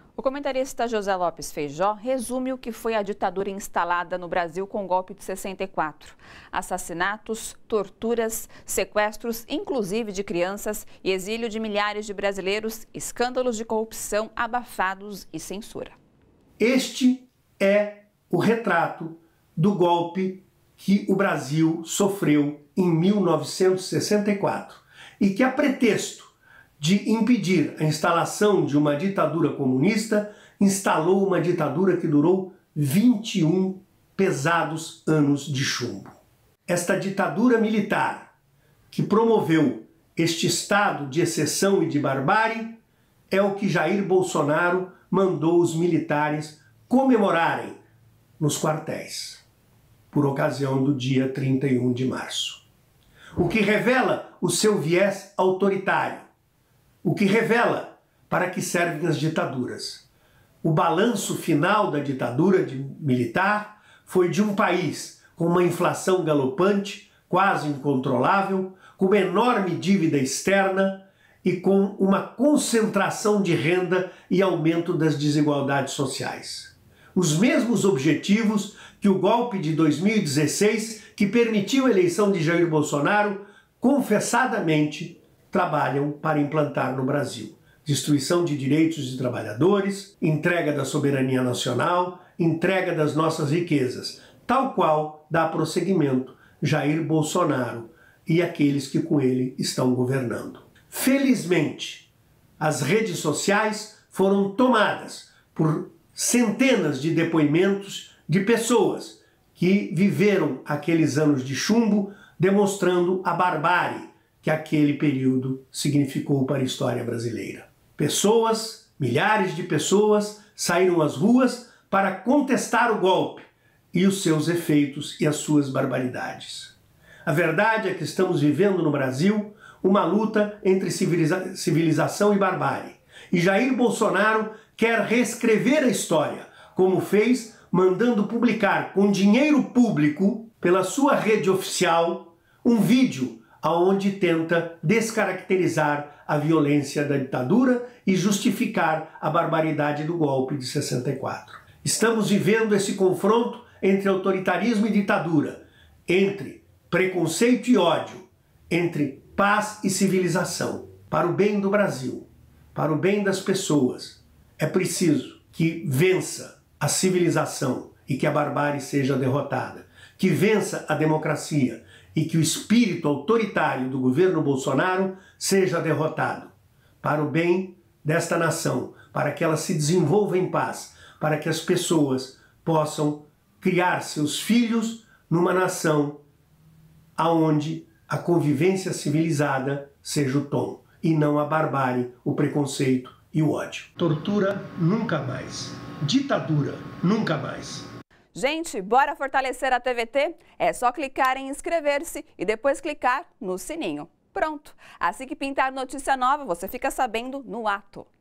O comentarista José Lopes Feijó resume o que foi a ditadura instalada no Brasil com o golpe de 64. Assassinatos, torturas, sequestros, inclusive de crianças, e exílio de milhares de brasileiros, escândalos de corrupção abafados e censura. Este é o retrato do golpe que o Brasil sofreu em 1964 e que, a pretexto de impedir a instalação de uma ditadura comunista, instalou uma ditadura que durou 21 pesados anos de chumbo. Esta ditadura militar, que promoveu este estado de exceção e de barbárie, é o que Jair Bolsonaro mandou os militares comemorarem nos quartéis, por ocasião do dia 31 de março. O que revela o seu viés autoritário, o que revela para que servem as ditaduras. O balanço final da ditadura militar foi de um país com uma inflação galopante, quase incontrolável, com uma enorme dívida externa e com uma concentração de renda e aumento das desigualdades sociais. Os mesmos objetivos que o golpe de 2016, que permitiu a eleição de Jair Bolsonaro, confessadamente trabalham para implantar no Brasil. Destruição de direitos de trabalhadores, entrega da soberania nacional, entrega das nossas riquezas, tal qual dá prosseguimento Jair Bolsonaro e aqueles que com ele estão governando. Felizmente, as redes sociais foram tomadas por centenas de depoimentos de pessoas que viveram aqueles anos de chumbo, demonstrando a barbárie que aquele período significou para a história brasileira. Pessoas, milhares de pessoas, saíram às ruas para contestar o golpe e os seus efeitos e as suas barbaridades. A verdade é que estamos vivendo no Brasil uma luta entre civilização e barbárie. E Jair Bolsonaro quer reescrever a história, como fez mandando publicar com dinheiro público, pela sua rede oficial, um vídeo onde tenta descaracterizar a violência da ditadura e justificar a barbaridade do golpe de 64. Estamos vivendo esse confronto entre autoritarismo e ditadura, entre preconceito e ódio, entre paz e civilização. Para o bem do Brasil, para o bem das pessoas, é preciso que vença a civilização e que a barbárie seja derrotada, que vença a democracia e que o espírito autoritário do governo Bolsonaro seja derrotado, para o bem desta nação, para que ela se desenvolva em paz, para que as pessoas possam criar seus filhos numa nação onde a convivência civilizada seja o tom, e não a barbárie, o preconceito e o ódio. Tortura nunca mais. Ditadura nunca mais. Gente, bora fortalecer a TVT? É só clicar em inscrever-se e depois clicar no sininho. Pronto! Assim que pintar notícia nova, você fica sabendo no ato.